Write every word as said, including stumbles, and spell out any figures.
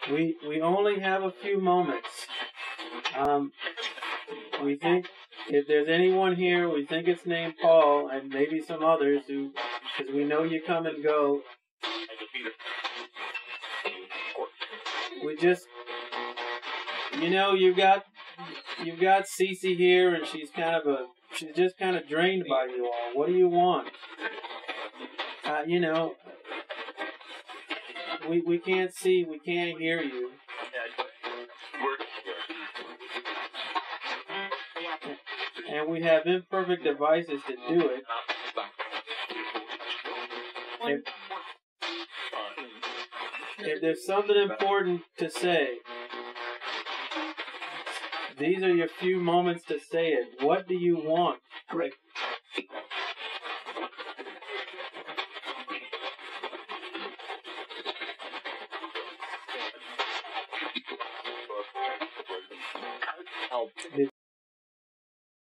We we only have a few moments. Um, we think if there's anyone here, we think it's named Paul, and maybe some others who, because we know you come and go. We just, you know, you've got you've got Cece here, and she's kind of a she's just kind of drained by you all. What do you want? Uh, you know, we we can't see, we can't hear you. And we have imperfect devices to do it. If, if there's something important to say, these are your few moments to say it. What do you want? Great.